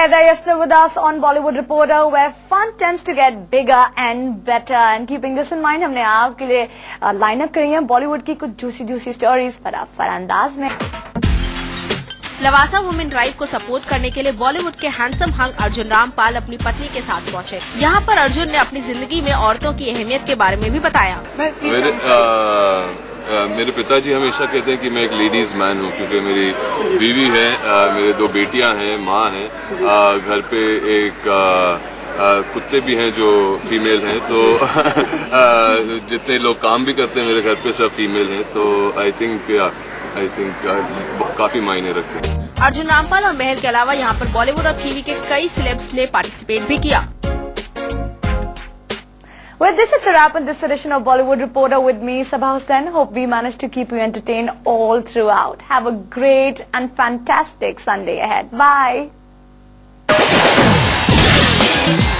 Hey there, you're still with us on Bollywood Reporter, where fun tends to get bigger and better. And keeping this in mind, हमने आपके लिए lineup करी है बॉलीवुड की कुछ juicy stories फटाफट अंदाज में। लवासा वुमेन ड्राइव को सपोर्ट करने के लिए बॉलीवुड के हैंडसम हंग अर्जुन रामपाल अपनी पत्नी के साथ पहुंचे। यहाँ पर अर्जुन ने अपनी जिंदगी में औरतों की अहमियत के बारे में भी बताया। मेरे पिताजी हमेशा कहते हैं कि मैं एक लेडीज मैन हूँ, क्योंकि मेरी बीवी है, मेरे 2 बेटियां हैं, माँ है, घर पे एक कुत्ते भी हैं जो फीमेल हैं, तो जितने लोग काम भी करते हैं मेरे घर पे सब फीमेल हैं, तो आई थिंक काफी मायने रखते हैं। अर्जुन रामपाल और महल के अलावा यहाँ पर बॉलीवुड और टीवी के कई सेलेब्स ने पार्टिसिपेट भी किया। Well, this is a wrap on this edition of Bollywood Reporter with me, Sabha Hussain. Hope we managed to keep you entertained all throughout. Have a great and fantastic Sunday ahead. Bye.